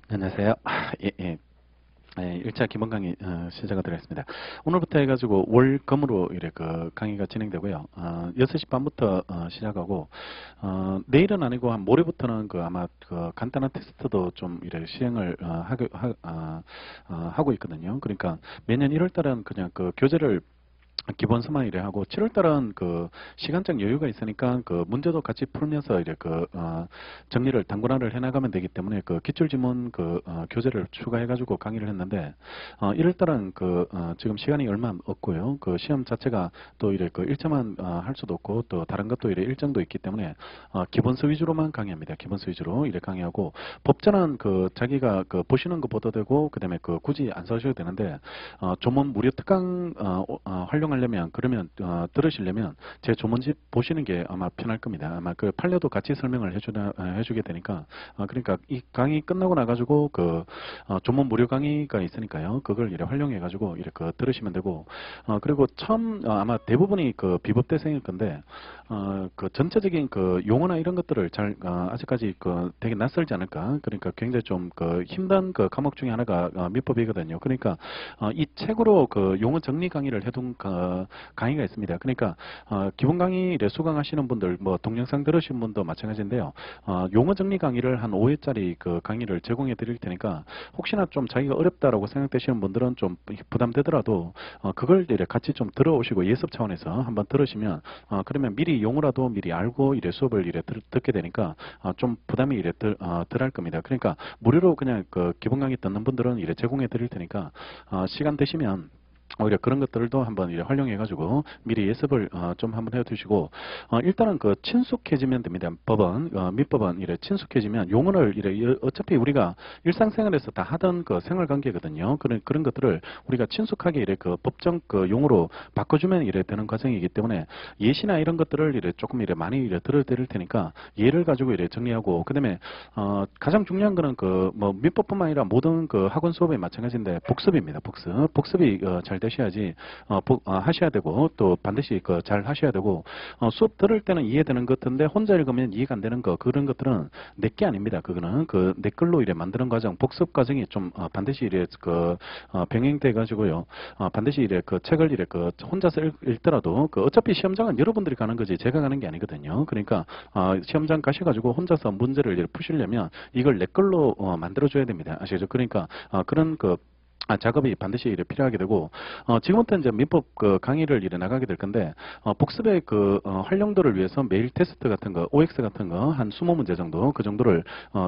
안녕하세요. 예, 예. 1차 기본 강의 시작하도록 하겠습니다. 오늘부터 해가지고 월금으로 이래 그 강의가 진행되고요. 6시 반부터 시작하고 내일은 아니고 한 모레부터는 그 아마 그 간단한 테스트도 좀 이래 시행을 하고 있거든요. 그러니까 매년 1월 달은 그냥 그 교재를 기본서만 이래 하고 7월 달은 그 시간적 여유가 있으니까 그 문제도 같이 풀면서 이래 그 정리를 단권화를 해나가면 되기 때문에 그 기출지문 그 교재를 추가해가지고 강의를 했는데 1월 달은 그 지금 시간이 얼마 없고요. 그 시험 자체가 또 이래 그 일정만 할 수도 없고 또 다른 것도 이래 일정도 있기 때문에 기본서 위주로만 강의합니다. 기본서 위주로 이래 강의하고 법전은 그 자기가 그 보시는 거 보도 되고 그다음에 그 굳이 안 써셔도 되는데 조문 무료 특강 활용하려면 그러면 들으시려면 제 조문집 보시는 게 아마 편할 겁니다. 아마 그 판례도 같이 설명을 해주게 되니까 그러니까 이 강의 끝나고 나가지고 그 조문 무료 강의가 있으니까요. 그걸 이래 활용해 가지고 이렇게 그 들으시면 되고 그리고 처음 아마 대부분이 그 비법대생일 건데 그 전체적인 그 용어나 이런 것들을 잘 아직까지 그 되게 낯설지 않을까. 그러니까 굉장히 좀 그 힘든 그 과목 중에 하나가 민법이거든요. 그러니까 이 책으로 그 용어 정리 강의를 해둔 강의가 있습니다. 그러니까 기본 강의를 수강하시는 분들, 뭐 동영상 들으신 분도 마찬가지인데요. 용어 정리 강의를 한 5회짜리 그 강의를 제공해 드릴 테니까 혹시나 좀 자기가 어렵다라고 생각되시는 분들은 좀 부담되더라도 그걸 이래 같이 좀 들어오시고 예습 차원에서 한번 들으시면 그러면 미리 용어라도 미리 알고 이래 수업을 이래 듣게 되니까 좀 부담이 이래 덜할 겁니다. 그러니까 무료로 그냥 그 기본 강의 듣는 분들은 이래 제공해 드릴 테니까 시간 되시면 오히려 그런 것들도 한번 이래 활용해가지고 미리 예습을 좀 한번 해두시고 일단은 그 친숙해지면 됩니다. 법은 민법은 이래 친숙해지면 용어를 이래 어차피 우리가 일상생활에서 다 하던 그 생활관계거든요. 그런 것들을 우리가 친숙하게 이래 그 법정 그 용어로 바꿔주면 이래 되는 과정이기 때문에 예시나 이런 것들을 이래 조금 이래 많이 이래 들어드릴 테니까 예를 가지고 이래 정리하고 그다음에 가장 중요한 거는 그 뭐 민법뿐만 아니라 모든 그 학원 수업에 마찬가지인데 복습입니다. 복습이 잘 되셔야지 하셔야 되고 또 반드시 그 잘 하셔야 되고 수업 들을 때는 이해되는 것 같은데 혼자 읽으면 이해가 안 되는 거 그런 것들은 내게 아닙니다. 그거는 그 내 걸로 이래 만드는 과정 복습 과정이 좀 반드시 이래 그 병행돼 가지고요. 반드시 이래 그 책을 이래 그 혼자서 읽더라도 그 어차피 시험장은 여러분들이 가는 거지 제가 가는 게 아니거든요. 그러니까 시험장 가셔가지고 혼자서 문제를 이래 푸시려면 이걸 내 걸로 만들어줘야 됩니다. 아시죠? 그러니까 그런 그 작업이 반드시 이래 필요하게 되고 지금부터 이제 민법 그 강의를 이래 나가게 될 건데 복습의 그 활용도를 위해서 매일 테스트 같은 거 OX 같은 거 한 20문제 정도 그 정도를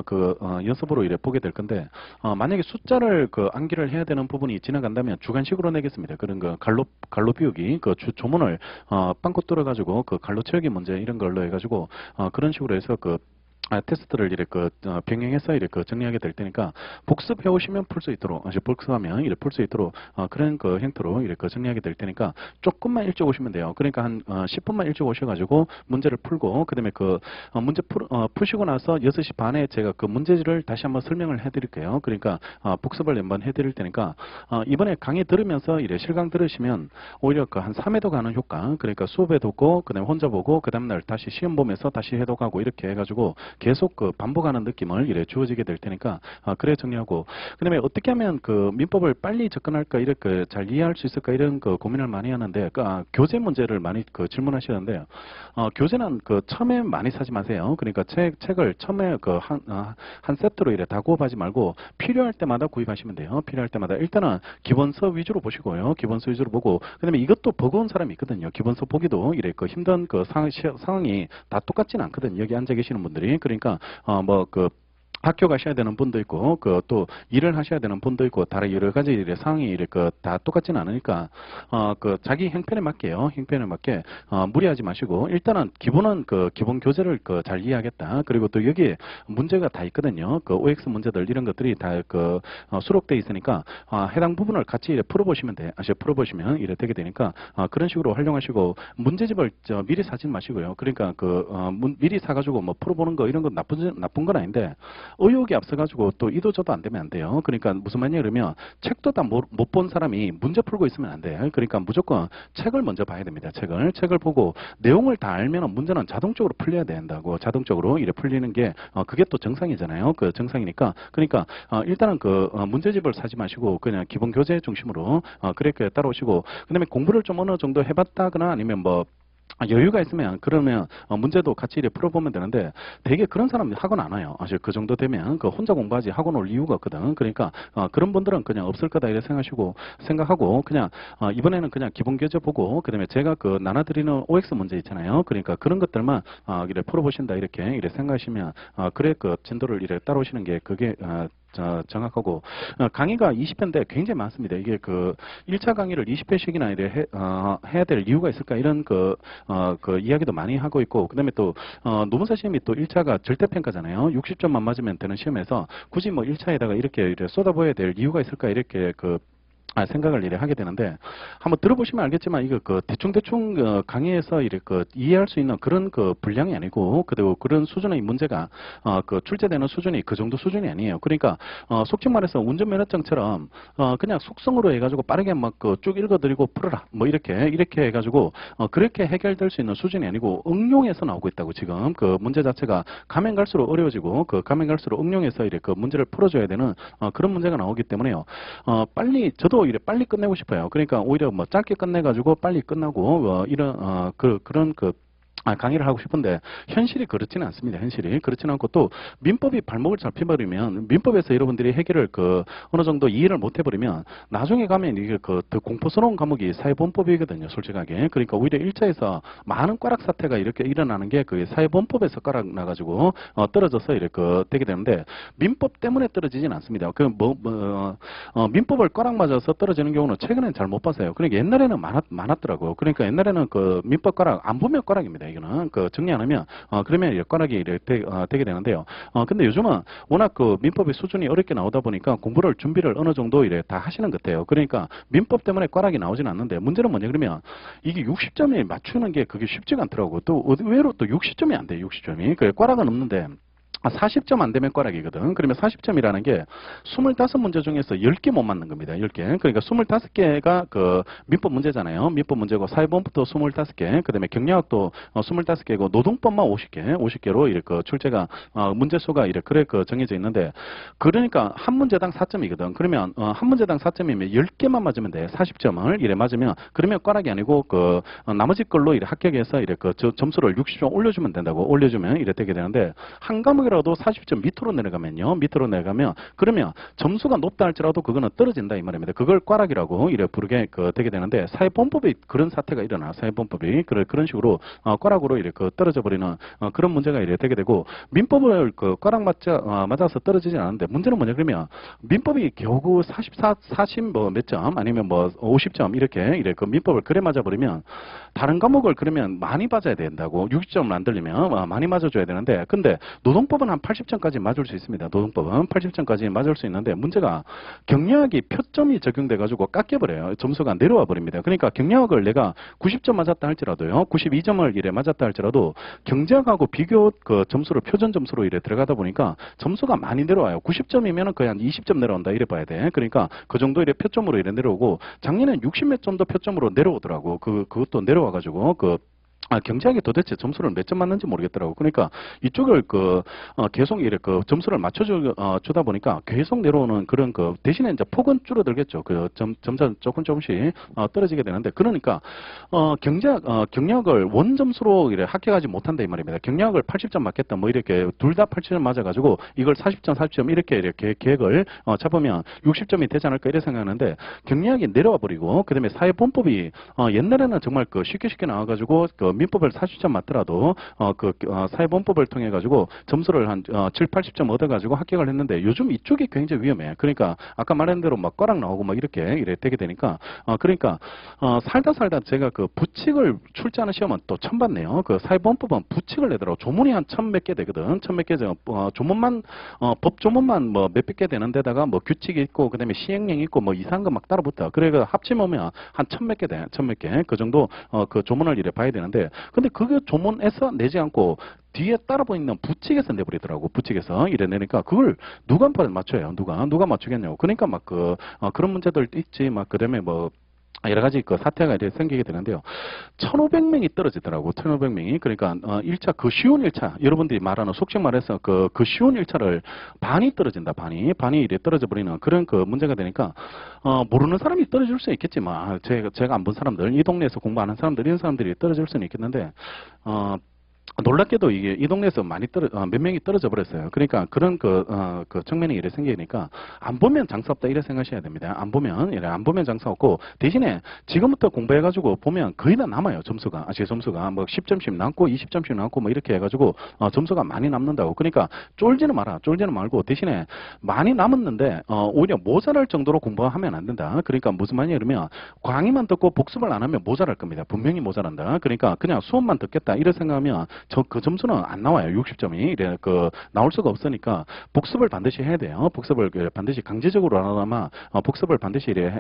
연습으로 이래 보게 될 건데 만약에 숫자를 그 암기를 해야 되는 부분이 지나간다면 주관식으로 내겠습니다. 그런 거 갈로 비우기 그 조문을 빵꾸 뚫어 가지고 그 갈로 채우기 문제 이런 걸로 해가지고 그런 식으로 해서 그 테스트를 이렇게 병행해서 이렇게 정리하게 될 테니까 복습해 오시면 풀 수 있도록 복습하면 이렇게 풀 수 있도록 그런 그 형태로 이렇게 정리하게 될 테니까 조금만 일찍 오시면 돼요. 그러니까 한 10분만 일찍 오셔가지고 문제를 풀고 그다음에 그 문제 푸시고 나서 6시 반에 제가 그 문제지를 다시 한번 설명을 해드릴게요. 그러니까 복습을 한번 해드릴 테니까 이번에 강의 들으면서 이래 실강 들으시면 오히려 그 한 3회도 가는 효과 그러니까 수업에 듣고 그다음에 혼자 보고 그 다음날 다시 시험 보면서 다시 해독하고 이렇게 해가지고 계속 그 반복하는 느낌을 이래 주어지게 될 테니까 그래 정리하고 그다음에 어떻게 하면 그 민법을 빨리 접근할까 이렇게 잘 이해할 수 있을까 이런 그 고민을 많이 하는데 교재 문제를 많이 그 질문하시는데 교재는 그 처음에 많이 사지 마세요. 그러니까 책을 처음에 그 한 세트로 이래 다 구입하지 말고 필요할 때마다 구입하시면 돼요. 필요할 때마다 일단은 기본서 위주로 보시고요. 기본서 위주로 보고 그다음에 이것도 버거운 사람이 있거든요. 기본서 보기도 이래 그 힘든 그 상황이 다 똑같지는 않거든요. 여기 앉아 계시는 분들이 그러니까 뭐 그 학교 가셔야 되는 분도 있고 그 또 일을 하셔야 되는 분도 있고 다른 여러 가지 일의 상황이 이렇게 다 똑같지는 않으니까 그 자기 형편에 맞게요. 형편에 맞게 무리하지 마시고 일단은 기본은 그 기본 교재를 그 잘 이해하겠다. 그리고 또 여기에 문제가 다 있거든요. 그 OX 문제들 이런 것들이 다 그 수록돼 있으니까 해당 부분을 같이 이래 풀어보시면 돼. 풀어보시면 이래 되게 되니까 그런 식으로 활용하시고 문제집을 미리 사지 마시고요. 그러니까 그 미리 사가지고 뭐 풀어보는 거 이런 건 나쁜 건 아닌데 의욕이 앞서가지고 또 이도저도 안 되면 안 돼요. 그러니까 무슨 말이냐 그러면 책도 다 못 본 사람이 문제 풀고 있으면 안 돼요. 그러니까 무조건 책을 먼저 봐야 됩니다. 책을 보고 내용을 다 알면 문제는 자동적으로 풀려야 된다고. 자동적으로 이래 풀리는 게 그게 또 정상이잖아요. 그 정상이니까. 그러니까 일단은 문제집을 사지 마시고 그냥 기본 교재 중심으로 그렇게 따라오시고, 그다음에 공부를 좀 어느 정도 해봤다거나 아니면 뭐 여유가 있으면 그러면 문제도 같이 이렇게 풀어보면 되는데, 되게 그런 사람들이 학원 안 와요. 사실 그 정도 되면 혼자 공부하지 학원 올 이유가 없거든. 그러니까 그런 분들은 그냥 없을 거다 이렇게 생각하고 그냥 이번에는 그냥 기본 교재 보고, 그다음에 제가 나눠드리는 OX 문제 있잖아요. 그러니까 그런 것들만 이렇게 풀어보신다 이렇게 생각하시면 그래 진도를 이렇게 따라오시는 게 그게 정확하고, 강의가 20회인데 굉장히 많습니다. 이게 1차 강의를 20회씩이나 해야 될 이유가 있을까, 이런 이야기도 많이 하고 있고, 그 다음에 또 노무사 시험이 또 1차가 절대평가잖아요. 60점만 맞으면 되는 시험에서 굳이 뭐 1차에다가 이렇게 쏟아부어야 될 이유가 있을까, 이렇게 생각을 이래 하게 되는데, 한번 들어보시면 알겠지만 이거 대충 강의에서 이렇게 이해할 수 있는 그런 분량이 아니고, 그리고 그런 수준의 문제가 출제되는 수준이 그 정도 수준이 아니에요. 그러니까 속칭 말해서 운전면허증처럼 그냥 속성으로 해가지고 빠르게 막 쭉 읽어드리고 풀어라 뭐 이렇게 해가지고 그렇게 해결될 수 있는 수준이 아니고, 응용해서 나오고 있다고. 지금 문제 자체가 가면 갈수록 어려워지고 가면 갈수록 응용해서 이렇게 문제를 풀어줘야 되는 그런 문제가 나오기 때문에요. 저도 이래 빨리 끝내고 싶어요. 그러니까 오히려 뭐 짧게 끝내가지고 빨리 끝나고 이런 그런 강의를 하고 싶은데, 현실이 그렇지는 않습니다. 현실이 그렇지는 않고, 또 민법이 발목을 잡혀버리면, 민법에서 여러분들이 해결을 어느 정도 이해를 못 해버리면 나중에 가면 이게 더 공포스러운 과목이 사회본법이거든요. 솔직하게. 그러니까 오히려 1차에서 많은 과락 사태가 이렇게 일어나는 게 사회본법에서 과락 나가지고 떨어져서 이렇게 되게 되는데, 민법 때문에 떨어지진 않습니다. 민법을 과락 맞아서 떨어지는 경우는 최근에는 잘 못 봤어요. 그러니까 옛날에는 많았더라고요. 그러니까 옛날에는 민법 과락 안 보면 과락입니다. 이거는 정리 안 하면 그러면 과락이 이렇게 되게 되는데요. 근데 요즘은 워낙 민법의 수준이 어렵게 나오다 보니까 공부를 준비를 어느 정도 이래 다 하시는 것 같아요. 그러니까 민법 때문에 과락이 나오진 않는데, 문제는 뭐냐 그러면 이게 60점에 맞추는 게 그게 쉽지가 않더라고요. 또 의외로 또 60점이 안 돼요. 60점이. 과락은 없는데 40점 안 되면 과락이거든. 그러면 40점이라는 게 25문제 중에서 10개 못 맞는 겁니다. 10개. 그러니까 25개가 민법 문제잖아요. 민법 문제고, 사회본부도 25개, 그 다음에 경영학도 25개고, 노동법만 50개로 이렇게 출제가, 문제 수가 이렇게 정해져 있는데, 그러니까 한 문제당 4점이거든. 그러면 한 문제당 4점이면 10개만 맞으면 돼. 40점을 이래 맞으면, 그러면 과락이 아니고 나머지 걸로 이래 합격해서 이렇게 점수를 60점 올려주면 된다고. 올려주면 이래 되게 되는데, 한 과목 라도 40점 밑으로 내려가면요. 그러면 점수가 높다 할지라도 그거는 떨어진다 이 말입니다. 그걸 과락이라고 이래 부르게 되게 되는데, 사회본법이 그런 사태가 일어나. 사회본법이 그런 식으로 과락으로 이렇게 떨어져 버리는 그런 문제가 이래 되게 되고, 민법을 과락 맞아서 떨어지지 않았는데, 문제는 뭐냐 그러면 민법이 겨우 40 뭐 몇 점 아니면 뭐 50점 이렇게 민법을 그래 맞아 버리면, 다른 과목을 그러면 많이 맞아야 된다고. 60점을 안 들리면 많이 맞아줘야 되는데, 근데 노동법은 한 80점까지 맞을 수 있습니다. 노동법은 80점까지 맞을 수 있는데, 문제가 경영학이 표점이 적용돼가지고 깎여버려요. 점수가 내려와 버립니다. 그러니까 경영학을 내가 90점 맞았다 할지라도요, 92점을 이래 맞았다 할지라도 경제학하고 비교 점수를 표준 점수로 이래 들어가다 보니까 점수가 많이 내려와요. 90점이면 거의 한 20점 내려온다 이래 봐야 돼. 그러니까 그 정도 이래 표점으로 이래 내려오고, 작년엔 60몇 점도 표점으로 내려오더라고. 그것도 내려와가지고 경제학이 도대체 점수를 몇 점 맞는지 모르겠더라고. 그러니까 이쪽을 계속 이렇게 점수를 맞춰주다 보니까 계속 내려오는 그런 대신에 이제 폭은 줄어들겠죠. 점점 조금씩 떨어지게 되는데, 그러니까 경영학을 원점수로 이래 합격하지 못한다 이 말입니다. 경영학을 80점 맞겠다 뭐 이렇게 둘 다 80점 맞아가지고 이걸 40점 이렇게 계획을 잡으면 60점이 되지 않을까 이렇게 생각하는데, 경영학이 내려와 버리고, 그다음에 사회본법이 옛날에는 정말 쉽게 나와가지고 민법을 40점 맞더라도 사회본법을 통해 가지고 점수를 한 7, 80점 얻어 가지고 합격을 했는데, 요즘 이쪽이 굉장히 위험해. 그러니까 아까 말한 대로 막 과락 나오고 막 이래 되게 되니까, 그러니까 살다 제가 부칙을 출제하는 시험은 또 처음 봤네요. 사회본법은 부칙을 내더라고. 조문이 한 1000몇 개 되거든. 1000몇 개 조문만 법 조문만 뭐 몇백 개 되는 데다가 뭐 규칙이 있고, 그다음에 시행령 있고 뭐 이상한 거 막 따로 붙어. 그래 합치면 한 1000몇 개 돼. 1000몇 개. 그 정도 조문을 이래 봐야 되는데, 근데 그거 조문에서 내지 않고 뒤에 따라보 있는 부칙에서 내버리더라고. 부칙에서 이래 내니까 그걸 누가 맞춰요? 누가 맞추겠냐고. 그러니까 막 그런 문제들도 있지. 막 그다음에 뭐 여러 가지 그 사태가 이렇게 생기게 되는데요. 1,500명이 떨어지더라고. 1,500명이. 그러니까 1차 그 쉬운 1차 여러분들이 말하는 속칭 말해서 그 쉬운 1차를 반이 떨어진다. 반이 이래 떨어져 버리는 그런 그 문제가 되니까 모르는 사람이 떨어질 수 있겠지만 제가 안 본 사람들 이 동네에서 공부하는 사람들 이런 사람들이 떨어질 수는 있겠는데 놀랍게도 이게 이 동네에서 많이 몇 명이 떨어져 버렸어요. 그러니까 그런 그 측면이 이래 생기니까 안 보면 장사 없다 이래 생각하셔야 됩니다. 안 보면 장사 없고 대신에 지금부터 공부해가지고 보면 거의 다 남아요. 점수가 뭐 10점씩 남고 20점씩 남고 뭐 이렇게 해가지고 점수가 많이 남는다고. 그러니까 쫄지는 말고 대신에 많이 남았는데 오히려 모자랄 정도로 공부하면 안 된다. 그러니까 무슨 말이냐 그러면 강의만 듣고 복습을 안 하면 모자랄 겁니다. 분명히 모자란다. 그러니까 그냥 수업만 듣겠다 이래 생각하면 그 점수는 안 나와요. 60점이 이래 나올 수가 없으니까 복습을 반드시 해야 돼요. 복습을 반드시 강제적으로 하나마 복습을 반드시 이래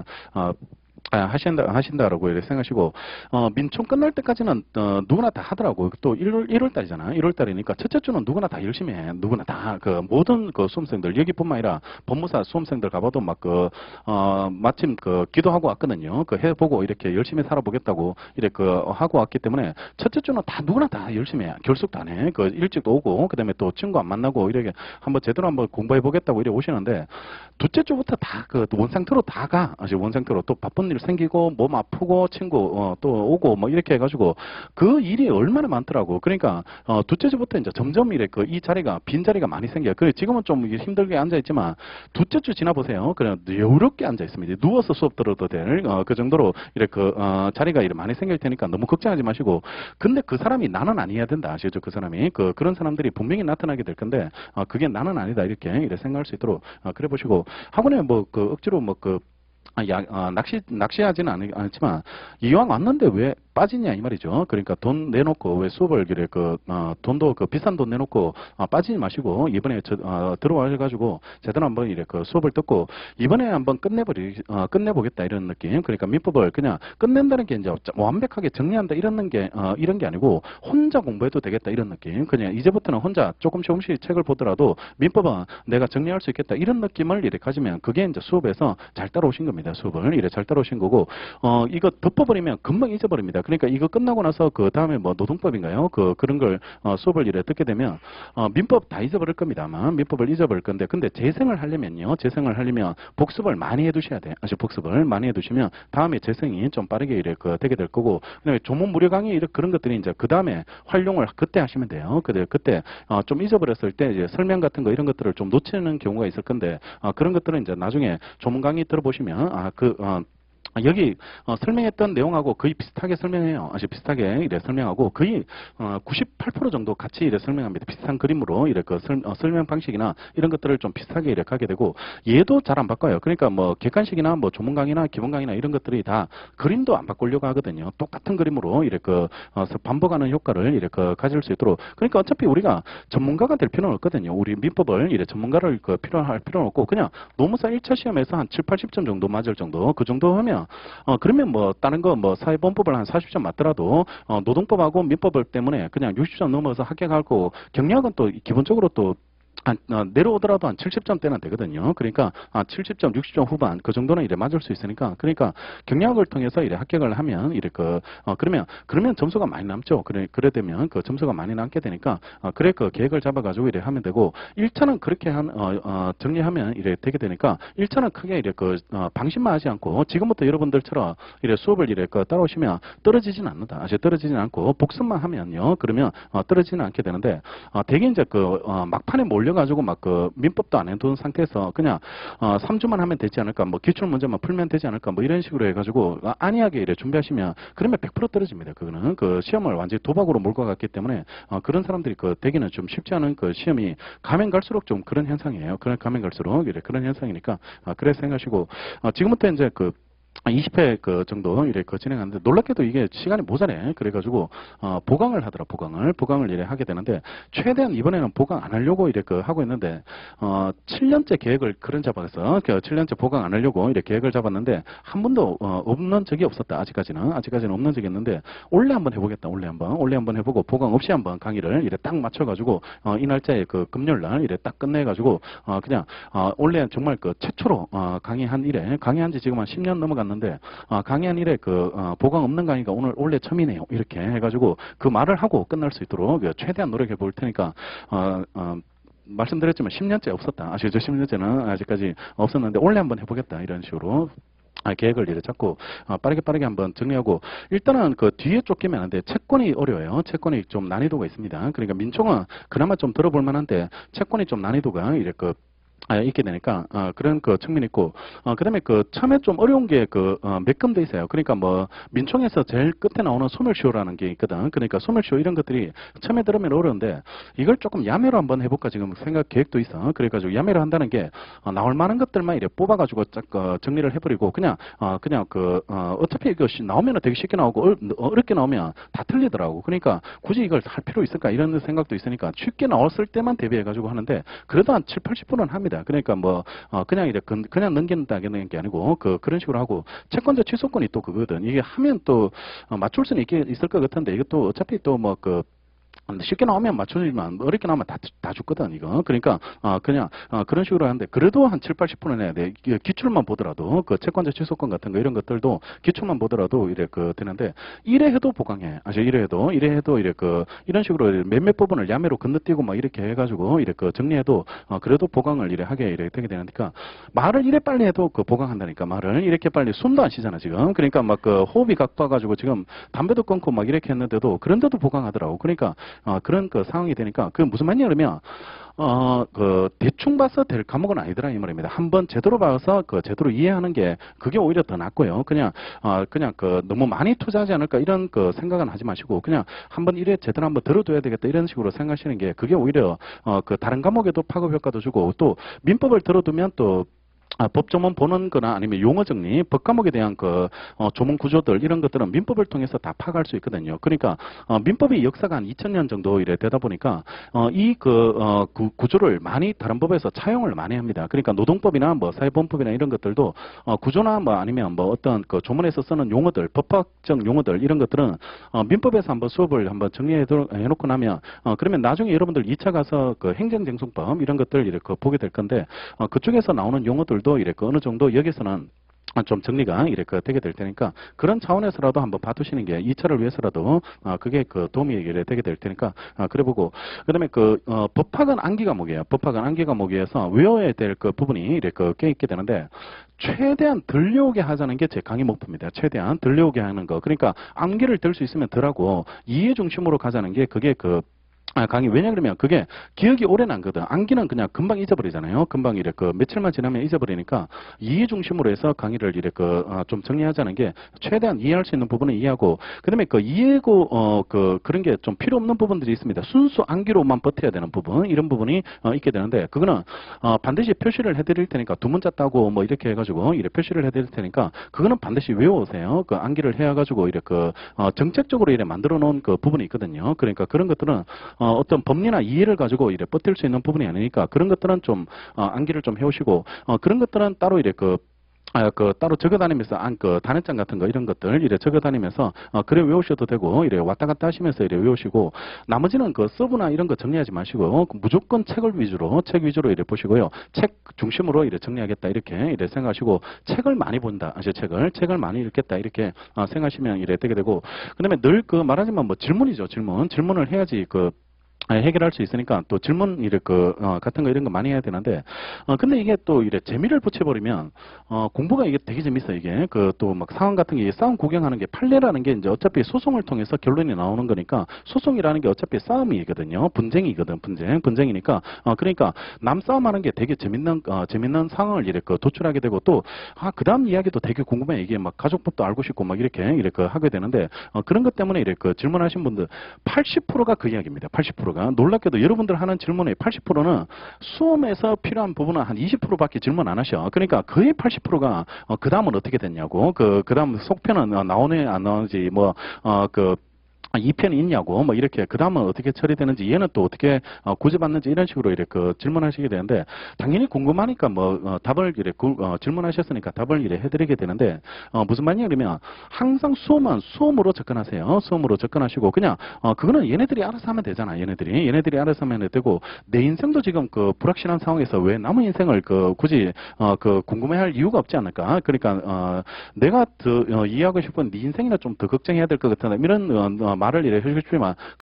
하신다라고 이렇게 생각하시고, 민총 끝날 때까지는, 누구나 다 하더라고요. 또 1월 달이잖아. 1월 달이니까 첫째 주는 누구나 다 열심히 해. 누구나 다, 모든 수험생들, 여기뿐만 아니라 법무사 수험생들 가봐도 마침 기도하고 왔거든요. 해보고 이렇게 열심히 살아보겠다고 이렇게 하고 왔기 때문에 첫째 주는 다 누구나 다 열심히 해. 결석도 안 해. 일찍도 오고, 그 다음에 또 친구 안 만나고 이렇게 제대로 한번 공부해보겠다고 이렇게 오시는데, 둘째 주부터 다 원상태로 다 가. 원상태로 또 바쁜 일 생기고 몸 아프고 친구 또 오고 뭐 이렇게 해가지고 그 일이 얼마나 많더라고. 그러니까 둘째 주부터 이제 점점 이래 이 자리가 빈 자리가 많이 생겨요. 그래 지금은 좀 힘들게 앉아 있지만 둘째 주 지나 보세요. 그냥 여유롭게 앉아 있습니다. 누워서 수업 들어도 될 그 정도로 이래 자리가 이래 많이 생길 테니까 너무 걱정하지 마시고. 근데 그 사람이 나는 아니어야 된다. 아시죠? 그 사람이 그런 사람들이 분명히 나타나게 될 건데 그게 나는 아니다 이렇게 생각할 수 있도록 그래 보시고 학원에 억지로 낚시하지는 않지만 이왕 왔는데 왜 빠지냐 이 말이죠. 그러니까 돈 내놓고 왜 수업을 돈도 비싼 돈 내놓고 빠지지 마시고 이번에 들어와가지고 제대로 한번 이래 수업을 듣고 이번에 한번 끝내보겠다 이런 느낌. 그러니까 민법을 그냥 끝낸다는 게 이제 완벽하게 정리한다 이런 게 아니고 혼자 공부해도 되겠다 이런 느낌. 그냥 이제부터는 혼자 조금씩 책을 보더라도 민법은 내가 정리할 수 있겠다 이런 느낌을 이렇게 가지면 그게 이제 수업에서 잘 따라오신 겁니다. 수업을 이래 잘 따라오신 거고 이거 덮어버리면 금방 잊어버립니다. 그러니까 이거 끝나고 나서 그 다음에 노동법인가요? 그런 걸 수업을 이래 듣게 되면 민법 다 잊어버릴 겁니다. 아마 민법을 잊어버릴 건데 근데 재생을 하려면 복습을 많이 해두셔야 돼. 복습을 많이 해두시면 다음에 재생이 좀 빠르게 이래 되게 될 거고 그다음에 조문 무료 강의 그런 것들이 이제 그 다음에 활용을 그때 하시면 돼요. 그때 좀 잊어버렸을 때 이제 설명 같은 거 이런 것들을 좀 놓치는 경우가 있을 건데 그런 것들은 이제 나중에 조문 강의 들어보시면 여기 설명했던 내용하고 거의 비슷하게 설명해요. 비슷하게 이래 설명하고 거의 98% 정도 같이 이래 설명합니다. 비슷한 그림으로 이래 설명 방식이나 이런 것들을 좀 비슷하게 이래 가게 되고 얘도 잘 안 바꿔요. 그러니까 객관식이나 조문 강의나 기본 강의나 이런 것들이 다 그림도 안 바꾸려고 하거든요. 똑같은 그림으로 이래 반복하는 효과를 이래 가질 수 있도록. 그러니까 어차피 우리가 전문가가 될 필요는 없거든요. 우리 민법을 이래 전문가를 필요할 필요는 없고 그냥 노무사 1차 시험에서 한 7, 80점 정도 맞을 정도 그 정도 하면 그러면 다른 거 사회보험법을 한 40점 맞더라도 노동법하고 민법 때문에 그냥 60점 넘어서 합격하고 경력은 또 기본적으로 또 내려오더라도 한 70점대는 되거든요. 그러니까 70점, 60점 후반 그 정도는 이래 맞을 수 있으니까 그러니까 경력을 통해서 이래 합격을 하면 이래 그러면 점수가 많이 남죠. 그래 되면 점수가 많이 남게 되니까 계획을 잡아가지고 이래 하면 되고 1차는 그렇게 정리하면 이래 되게 되니까 1차는 크게 이래 방심만 하지 않고 지금부터 여러분들처럼 이래 수업을 이래 따라오시면 떨어지진 않는다. 떨어지진 않고 복습만 하면요. 그러면 떨어지지는 않게 되는데 되게 이제 막판에 몰려가지고 민법도 안 해둔 상태에서 그냥 3주만 하면 되지 않을까, 기출 문제만 풀면 되지 않을까, 이런 식으로 해가지고 안이하게 이래 준비하시면 그러면 100% 떨어집니다. 그거는 시험을 완전히 도박으로 몰고 갔기 때문에 그런 사람들이 되기는 좀 쉽지 않은 시험이 가면 갈수록 좀 그런 현상이에요. 가면 갈수록 이래 그런 현상이니까 그래 생각하시고 지금부터 이제 20회 그 정도 이래 그 진행하는데 놀랍게도 이게 시간이 모자래. 그래가지고 보강을 하더라. 보강을 이래 하게 되는데 최대한 이번에는 보강 안 하려고 이래 그 하고 있는데 7년째 계획을 그런 잡아서 7년째 보강 안 하려고 이래 계획을 잡았는데 한 번도 없는 적이 없었다. 아직까지는 없는 적이 있는데 올해 한번 해보겠다. 올해 한번 해보고 보강 없이 한번 강의를 이래 딱 맞춰가지고 이 날짜에 그 금요일 날 이래 딱 끝내가지고 그냥 올해 정말 그 최초로 강의한 지 지금 한 10년 넘어갔는데. 강의한 일에 보강 없는 강의가 원래 처음이네요. 이렇게 해가지고 그 말을 하고 끝날 수 있도록 최대한 노력해 볼 테니까, 말씀드렸지만 10년째 없었다. 아시죠? 10년째는 아직까지 없었는데 올해 한번 해보겠다. 이런 식으로. 계획을 이렇게 잡고 빠르게 한번 정리하고 일단은 그 뒤에 쫓기면 안 돼. 채권이 어려워요. 채권이 좀 난이도가 있습니다. 그러니까 민총은 그나마 좀 들어볼 만한데 채권이 좀 난이도가 이렇게 있게 되니까 그런 그 측면이 있고 그다음에 그 처음에 좀 어려운 게 몇 금도 있어요. 그러니까 뭐 민총에서 제일 끝에 나오는 소멸시효라는 게 있거든. 그러니까 소멸시효 이런 것들이 처음에 들으면 어려운데 이걸 조금 야매로 한번 해볼까 지금 생각 계획도 있어. 그래가지고 야매로 한다는 게 나올 만한 것들만 이래 뽑아가지고 쫙 정리를 해버리고 그냥 어차피 이거 나오면은 되게 쉽게 나오고 어렵게 나오면 다 틀리더라고. 그러니까 굳이 이걸 할 필요 있을까 이런 생각도 있으니까 쉽게 나왔을 때만 대비해가지고 하는데 그래도 한 7, 80%는 합니다. 그러니까 뭐 그냥 이제 그냥 넘긴다는 게 아니고 그런 식으로 하고 채권자 취소권이 또 그거든. 이게 하면 또 맞출 수는 있을 것 같은데 이것도 어차피 또 뭐 쉽게 나오면 맞춰주지만 어렵게 나오면 다 죽거든 이거. 그러니까 그냥 그런 식으로 하는데 그래도 한 7, 80%는 해야 돼. 기출만 보더라도 그 채권자 취소권 같은 거 이런 것들도 기출만 보더라도 이래 되는데 이래 해도 보강해. 이래 해도 이래 이런 식으로 몇몇 부분을 야매로 건너뛰고 막 이렇게 해가지고 이래 정리해도 그래도 보강을 이래 하게 이래 되게 되니까 말을 이래 빨리 해도 보강한다니까. 말을 이렇게 빨리 숨도 안 쉬잖아 지금. 그러니까 막 호흡이 각봐가지고 지금 담배도 끊고 막 이렇게 했는데도 그런데도 보강하더라고. 그러니까 그런 상황이 되니까 그게 무슨 말이냐 그러면 대충 봐서 될 과목은 아니더라 이 말입니다. 한번 제대로 봐서 제대로 이해하는 게 그게 오히려 더 낫고요. 그냥 너무 많이 투자하지 않을까 이런 생각은 하지 마시고 그냥 한번 이래 제대로 한번 들어둬야 되겠다 이런 식으로 생각하시는 게 그게 오히려 다른 과목에도 파급 효과도 주고 또 민법을 들어두면 또 법조문 보는 거나 아니면 용어 정리, 법 과목에 대한 조문 구조들 이런 것들은 민법을 통해서 다 파악할 수 있거든요. 그러니까 민법이 역사가 한 2000년 정도 이래 되다 보니까 구조를 많이 다른 법에서 차용을 많이 합니다. 그러니까 노동법이나 뭐 사회보험법이나 이런 것들도 구조나 뭐 아니면 뭐 어떤 조문에서 쓰는 용어들, 법학적 용어들 이런 것들은 민법에서 한번 수업을 한번 정리해놓고 나면 그러면 나중에 여러분들 2차 가서 행정쟁송법 이런 것들 이렇게 보게 될 건데 그쪽에서 나오는 용어들 도 이렇게 어느 정도 여기서는 좀 정리가 이렇게 되게 될 테니까 그런 차원에서라도 한번 봐두시는 게 2차를 위해서라도 그게 도움이 되게 될 테니까 그래 보고 그다음에 법학은 암기 과목이에요. 법학은 암기 과목이어서 외워야 될 부분이 이렇게 껴 있게 되는데 최대한 덜 외우게 하자는 게 제 강의 목표입니다. 최대한 덜 외우게 하는 거. 그러니까 암기를 들 수 있으면 덜 하고 이해 중심으로 가자는 게 그게 강의. 왜냐 그러면 그게 기억이 오래 남거든. 암기는 그냥 금방 잊어버리잖아요. 금방 이렇게 며칠만 지나면 잊어버리니까 이해 중심으로 해서 강의를 이렇게 좀 정리하자는 게 최대한 이해할 수 있는 부분은 이해하고 그다음에 이해고 그런 게 좀 필요 없는 부분들이 있습니다. 순수 암기로만 버텨야 되는 부분 이런 부분이 있게 되는데 그거는 반드시 표시를 해드릴 테니까 두 문자 따고 뭐 이렇게 해가지고 이렇게 표시를 해드릴 테니까 그거는 반드시 외워오세요. 암기를 해가지고 이렇게 정책적으로 이렇게 만들어 놓은 부분이 있거든요. 그러니까 그런 것들은 어떤 법리나 이해를 가지고 이래 버틸 수 있는 부분이 아니니까 그런 것들은 좀 암기를 좀 해오시고 그런 것들은 따로 이래 따로 적어 다니면서 단원장 같은 거 이런 것들 이래 적어 다니면서 그래 외우셔도 되고 이래 왔다 갔다 하시면서 이래 외우시고 나머지는 서브나 이런 거 정리하지 마시고 무조건 책 위주로 이래 보시고요. 책 중심으로 이래 정리하겠다 이렇게 생각하시고 책을 많이 본다. 책을 많이 읽겠다 이렇게 생각하시면 이래 되게 되고 그다음에 늘 말하지만 뭐 질문이죠. 질문을 해야지 해결할 수 있으니까 또 질문 같은 거 이런 거 많이 해야 되는데 근데 이게 또 이래 재미를 붙여버리면 공부가 이게 되게 재밌어 이게 또 막 상황 같은 게 싸움 구경하는 게 판례라는 게 이제 어차피 소송을 통해서 결론이 나오는 거니까 소송이라는 게 어차피 싸움이거든요. 분쟁이거든. 분쟁이니까 그러니까 남 싸움하는 게 되게 재밌는 상황을 이렇게 도출하게 되고 또 그다음 이야기도 되게 궁금해. 이게 막 가족법도 알고 싶고 막 이렇게 하게 되는데 그런 것 때문에 이렇게 질문하신 분들 80%가 그 이야기입니다. 80%가 80%가 놀랍게도 여러분들 하는 질문의 80%는 수험에서 필요한 부분은 한 20%밖에 질문 안 하셔. 그러니까 거의 80%가 그 다음은 어떻게 됐냐고. 그 다음 속편은 나오네 안 나오는지 그 2편이 있냐고, 뭐, 이렇게, 그 다음은 어떻게 처리되는지, 얘는 또 어떻게, 구제받는지, 이런 식으로 이렇게 질문하시게 되는데, 당연히 궁금하니까 답을 질문하셨으니까 답을 해드리게 되는데, 무슨 말이냐, 그러면, 항상 수험은 수험으로 접근하세요. 수험으로 접근하시고, 그냥, 그거는 얘네들이 알아서 하면 되잖아, 얘네들이 알아서 하면 되고, 내 인생도 지금 그 불확실한 상황에서 왜 남의 인생을 굳이, 궁금해할 이유가 없지 않을까. 그러니까, 내가 더 이해하고 싶은 네 인생이나 좀 더 걱정해야 될 것 같은 이런 말을 해주시지만